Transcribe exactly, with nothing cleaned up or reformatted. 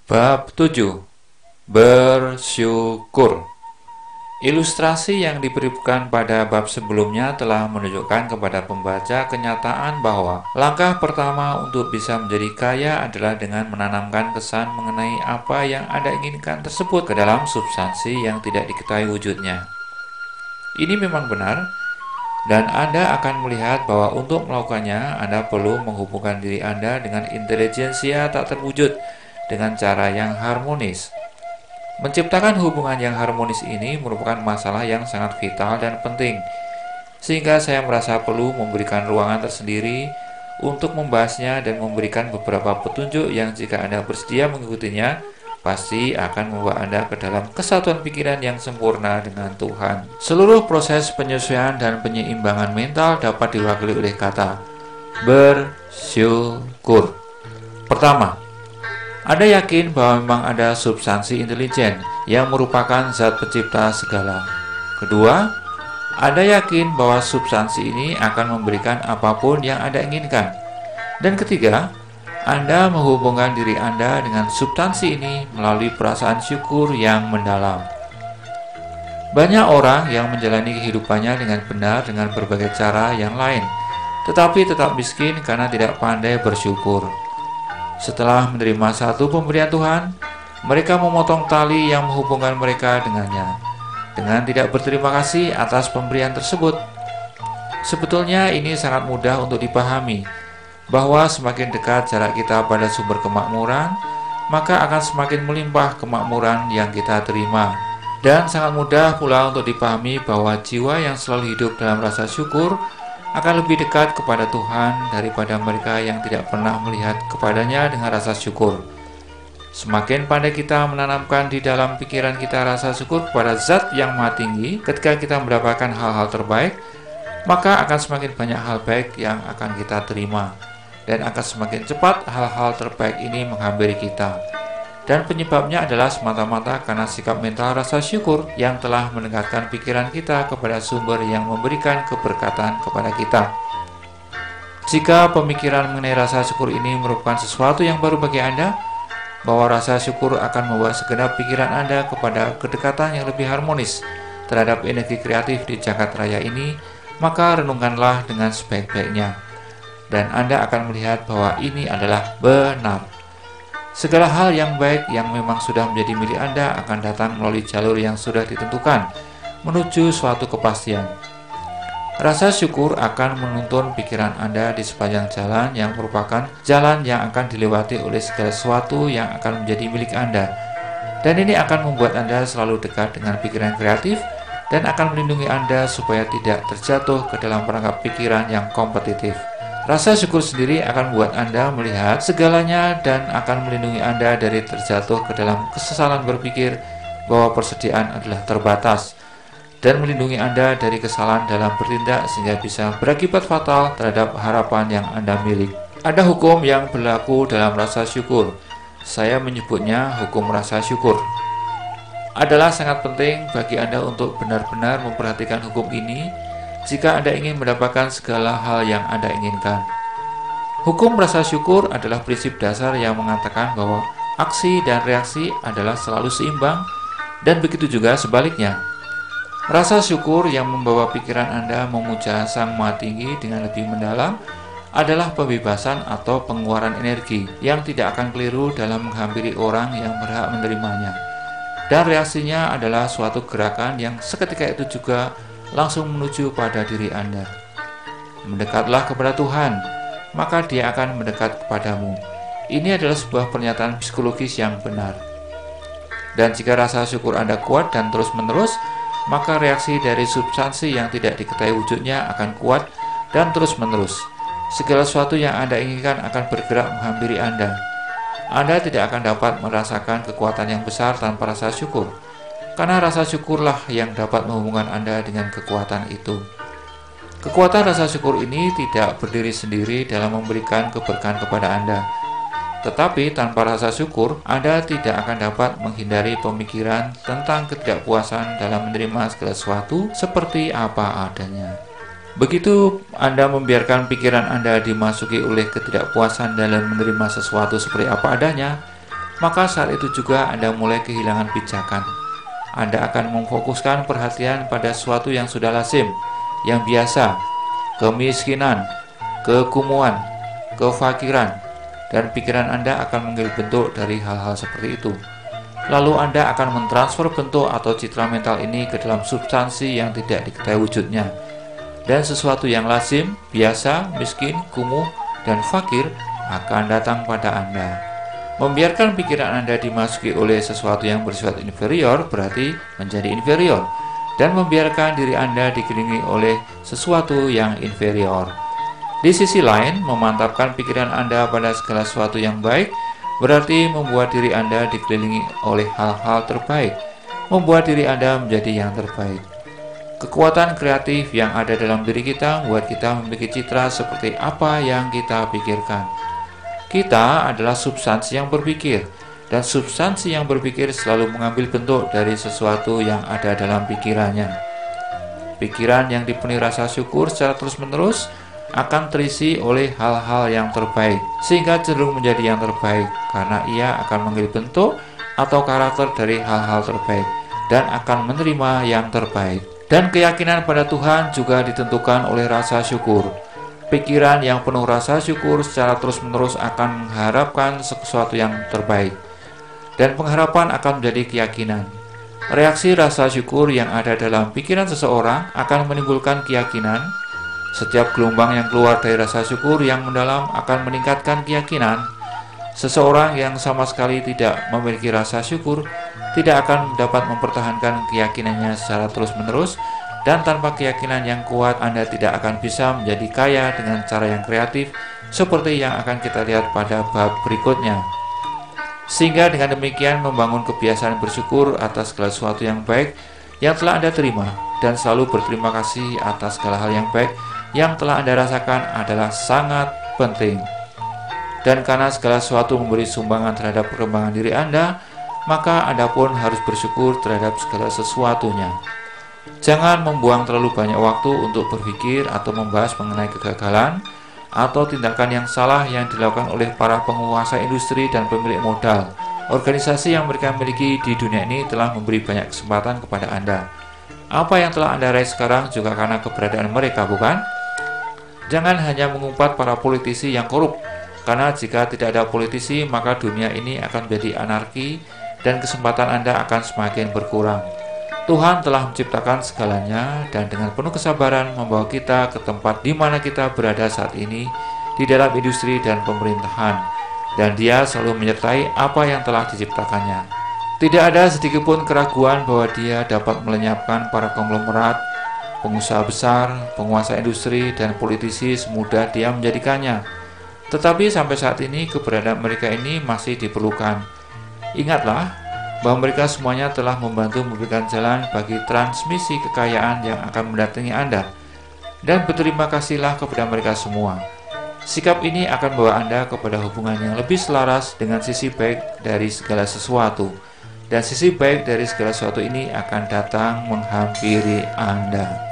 Bab tujuh. Bersyukur. Ilustrasi yang diberikan pada bab sebelumnya telah menunjukkan kepada pembaca kenyataan bahwa langkah pertama untuk bisa menjadi kaya adalah dengan menanamkan kesan mengenai apa yang Anda inginkan tersebut ke dalam substansi yang tidak diketahui wujudnya. Ini memang benar, dan Anda akan melihat bahwa untuk melakukannya Anda perlu menghubungkan diri Anda dengan intelijensia tak terwujud dengan cara yang harmonis. Menciptakan hubungan yang harmonis ini merupakan masalah yang sangat vital dan penting, sehingga saya merasa perlu memberikan ruangan tersendiri untuk membahasnya dan memberikan beberapa petunjuk yang jika Anda bersedia mengikutinya, pasti akan membawa Anda ke dalam kesatuan pikiran yang sempurna dengan Tuhan. Seluruh proses penyesuaian dan penyeimbangan mental dapat diwakili oleh kata bersyukur. Pertama, Anda yakin bahwa memang ada substansi intelijen yang merupakan zat pencipta segala. Kedua, Anda yakin bahwa substansi ini akan memberikan apapun yang Anda inginkan. Dan ketiga, Anda menghubungkan diri Anda dengan substansi ini melalui perasaan syukur yang mendalam. Banyak orang yang menjalani kehidupannya dengan benar dengan berbagai cara yang lain, tetapi tetap miskin karena tidak pandai bersyukur. Setelah menerima satu pemberian Tuhan, mereka memotong tali yang menghubungkan mereka dengannya, dengan tidak berterima kasih atas pemberian tersebut. Sebetulnya ini sangat mudah untuk dipahami, bahwa semakin dekat jarak kita pada sumber kemakmuran, maka akan semakin melimpah kemakmuran yang kita terima. Dan sangat mudah pula untuk dipahami bahwa jiwa yang selalu hidup dalam rasa syukur akan lebih dekat kepada Tuhan daripada mereka yang tidak pernah melihat kepadanya dengan rasa syukur. Semakin pandai kita menanamkan di dalam pikiran kita rasa syukur kepada Zat yang Maha Tinggi ketika kita mendapatkan hal-hal terbaik, maka akan semakin banyak hal baik yang akan kita terima, dan akan semakin cepat hal-hal terbaik ini menghampiri kita. Dan penyebabnya adalah semata-mata karena sikap mental rasa syukur yang telah mendekatkan pikiran kita kepada sumber yang memberikan keberkatan kepada kita. Jika pemikiran mengenai rasa syukur ini merupakan sesuatu yang baru bagi Anda, bahwa rasa syukur akan membawa segenap pikiran Anda kepada kedekatan yang lebih harmonis terhadap energi kreatif di jagat raya ini, maka renungkanlah dengan sebaik-baiknya, dan Anda akan melihat bahwa ini adalah benar. Segala hal yang baik yang memang sudah menjadi milik Anda akan datang melalui jalur yang sudah ditentukan menuju suatu kepastian. Rasa syukur akan menuntun pikiran Anda di sepanjang jalan yang merupakan jalan yang akan dilewati oleh segala sesuatu yang akan menjadi milik Anda. Dan ini akan membuat Anda selalu dekat dengan pikiran kreatif dan akan melindungi Anda supaya tidak terjatuh ke dalam perangkap pikiran yang kompetitif. Rasa syukur sendiri akan membuat Anda melihat segalanya dan akan melindungi Anda dari terjatuh ke dalam kesesalan berpikir bahwa persediaan adalah terbatas, dan melindungi Anda dari kesalahan dalam bertindak sehingga bisa berakibat fatal terhadap harapan yang Anda milik. Ada hukum yang berlaku dalam rasa syukur. Saya menyebutnya hukum rasa syukur. Adalah sangat penting bagi Anda untuk benar-benar memperhatikan hukum ini jika Anda ingin mendapatkan segala hal yang Anda inginkan. Hukum rasa syukur adalah prinsip dasar yang mengatakan bahwa aksi dan reaksi adalah selalu seimbang, dan begitu juga sebaliknya. Rasa syukur yang membawa pikiran Anda memuja Sang Maha Tinggi dengan lebih mendalam adalah pembebasan atau pengeluaran energi yang tidak akan keliru dalam menghampiri orang yang berhak menerimanya. Dan reaksinya adalah suatu gerakan yang seketika itu juga langsung menuju pada diri Anda. Mendekatlah kepada Tuhan, maka Dia akan mendekat kepadamu. Ini adalah sebuah pernyataan psikologis yang benar. Dan jika rasa syukur Anda kuat dan terus-menerus, maka reaksi dari substansi yang tidak diketahui wujudnya akan kuat dan terus-menerus. Segala sesuatu yang Anda inginkan akan bergerak menghampiri Anda. Anda tidak akan dapat merasakan kekuatan yang besar tanpa rasa syukur, karena rasa syukurlah yang dapat menghubungkan Anda dengan kekuatan itu. Kekuatan rasa syukur ini tidak berdiri sendiri dalam memberikan keberkahan kepada Anda. Tetapi tanpa rasa syukur, Anda tidak akan dapat menghindari pemikiran tentang ketidakpuasan dalam menerima segala sesuatu seperti apa adanya. Begitu Anda membiarkan pikiran Anda dimasuki oleh ketidakpuasan dalam menerima sesuatu seperti apa adanya, maka saat itu juga Anda mulai kehilangan pijakan. Anda akan memfokuskan perhatian pada sesuatu yang sudah lazim, yang biasa, kemiskinan, kekumuhan, kefakiran, dan pikiran Anda akan mengambil bentuk dari hal-hal seperti itu. Lalu Anda akan mentransfer bentuk atau citra mental ini ke dalam substansi yang tidak diketahui wujudnya. Dan sesuatu yang lazim, biasa, miskin, kumuh, dan fakir akan datang pada Anda. Membiarkan pikiran Anda dimasuki oleh sesuatu yang bersifat inferior berarti menjadi inferior. Dan membiarkan diri Anda dikelilingi oleh sesuatu yang inferior. Di sisi lain, memantapkan pikiran Anda pada segala sesuatu yang baik berarti membuat diri Anda dikelilingi oleh hal-hal terbaik, membuat diri Anda menjadi yang terbaik. Kekuatan kreatif yang ada dalam diri kita membuat kita memiliki citra seperti apa yang kita pikirkan. Kita adalah substansi yang berpikir, dan substansi yang berpikir selalu mengambil bentuk dari sesuatu yang ada dalam pikirannya. Pikiran yang dipenuhi rasa syukur secara terus-menerus akan terisi oleh hal-hal yang terbaik, sehingga cenderung menjadi yang terbaik karena ia akan mengambil bentuk atau karakter dari hal-hal terbaik dan akan menerima yang terbaik. Dan keyakinan pada Tuhan juga ditentukan oleh rasa syukur. Pikiran yang penuh rasa syukur secara terus-menerus akan mengharapkan sesuatu yang terbaik, dan pengharapan akan menjadi keyakinan. Reaksi rasa syukur yang ada dalam pikiran seseorang akan menimbulkan keyakinan. Setiap gelombang yang keluar dari rasa syukur yang mendalam akan meningkatkan keyakinan. Seseorang yang sama sekali tidak memiliki rasa syukur tidak akan dapat mempertahankan keyakinannya secara terus-menerus, dan tanpa keyakinan yang kuat Anda tidak akan bisa menjadi kaya dengan cara yang kreatif seperti yang akan kita lihat pada bab berikutnya. Sehingga dengan demikian membangun kebiasaan bersyukur atas segala sesuatu yang baik yang telah Anda terima dan selalu berterima kasih atas segala hal yang baik yang telah Anda rasakan adalah sangat penting. Dan karena segala sesuatu memberi sumbangan terhadap perkembangan diri Anda, maka Anda pun harus bersyukur terhadap segala sesuatunya. Jangan membuang terlalu banyak waktu untuk berpikir atau membahas mengenai kegagalan atau tindakan yang salah yang dilakukan oleh para penguasa industri dan pemilik modal. Organisasi yang mereka miliki di dunia ini telah memberi banyak kesempatan kepada Anda. Apa yang telah Anda raih sekarang juga karena keberadaan mereka, bukan? Jangan hanya mengumpat para politisi yang korup, karena jika tidak ada politisi, maka dunia ini akan menjadi anarki dan kesempatan Anda akan semakin berkurang. Tuhan telah menciptakan segalanya dan dengan penuh kesabaran membawa kita ke tempat di mana kita berada saat ini di dalam industri dan pemerintahan, dan Dia selalu menyertai apa yang telah diciptakannya. Tidak ada sedikitpun keraguan bahwa Dia dapat melenyapkan para konglomerat, pengusaha besar, penguasa industri, dan politisi semudah Dia menjadikannya. Tetapi sampai saat ini keberadaan mereka ini masih diperlukan. Ingatlah bahwa mereka semuanya telah membantu memberikan jalan bagi transmisi kekayaan yang akan mendatangi Anda. Dan berterima kasihlah kepada mereka semua. Sikap ini akan membawa Anda kepada hubungan yang lebih selaras dengan sisi baik dari segala sesuatu. Dan sisi baik dari segala sesuatu ini akan datang menghampiri Anda.